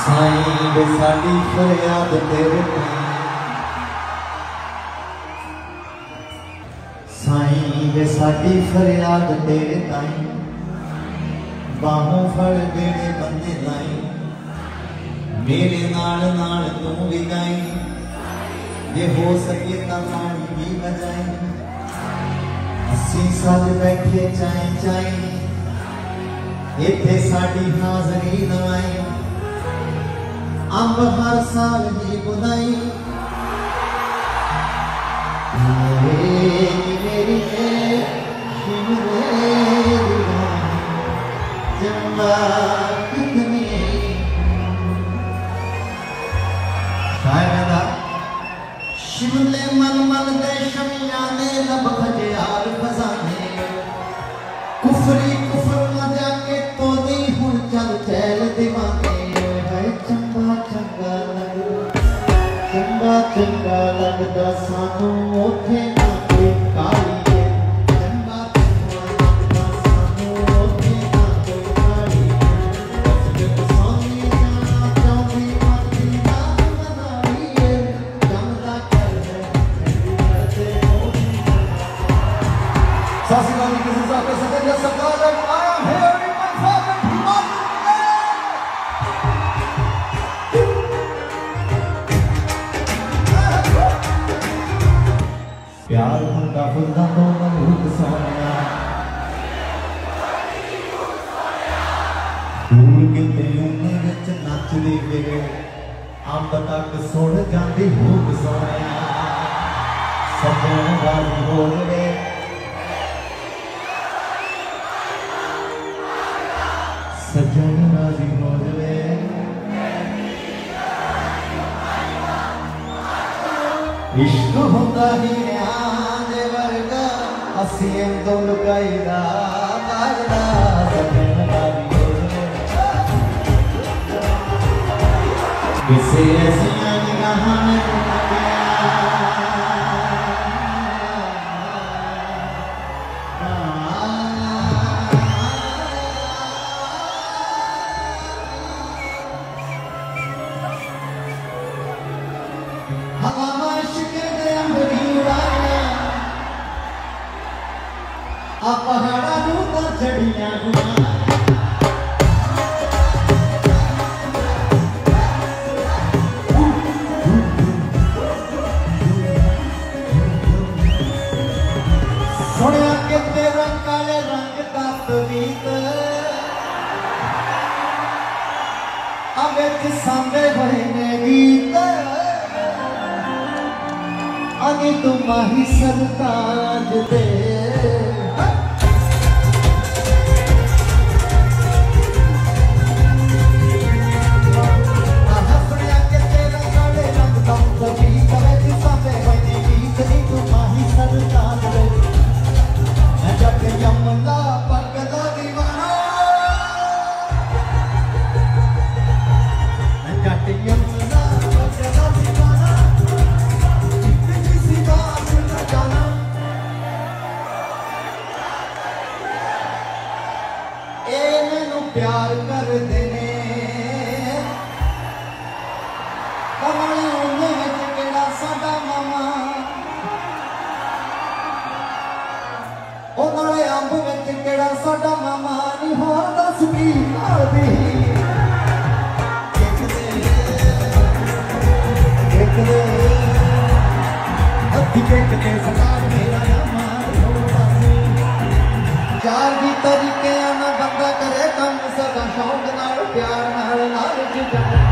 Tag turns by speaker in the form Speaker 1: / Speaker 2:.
Speaker 1: साईं वे साडी फरियाद तेरे ताईं, साईं वे साडी फरियाद तेरे ताईं, बाहों फड़ बेड़े बंदे लाई, मेरे नाल नाल तू भी गाई, जे हो सके तां पानी भी बजाई, असीं सज बैठे चाई चाई, इत्थे साडी हाज़री नवाई, अंब हर साल ही बुनाई, मेरी जम्मा कितनी शायद शिमले मन मन दे शमियाने लब खजियार खजाने, कुफरी कुफर न जाके तो नहीं हुन चल चैल दीवाने, है चंगा चंगा लगदा सानू ओथे ना कोई काली, चंगा लगदा सानू ओथे ना कोई काली, जब सोनी जाना चाहती मर्दी ना मनाई, जमदा कर है करते हो सासी वाली किसी साके सके सरकार आया है और मनफात हिम्मत प्यार हुंदा हुंदा तो मलूक सोनिया, दूर किते उने विच नचदी वे, अंब तक सुण जांदी भूख सोनिया, सजण वाली बोल वे सजण वाली बोल वे, इश्क हुंदा ही असीं तो लुकाईदा ताजदा, सजण वाली किसे ऐसियां निगाहां ने पहाड़ा नूं तां चढ़ियां सुनिया कि तेरा काले रंग दा तवीत विच सांदे बड़े ने गीत, अगे तू माही सरताज दे प्यार कर देने कमल उन्हें विच केड़ा साडा मामा, ओ नाले अंब विच केड़ा साडा मामा, नी होर दस की करदी हत्थी केकते सरकार मेरा चार भी तरीके ना बंदा करे कम सदा शौक नाल प्यार नाल लालच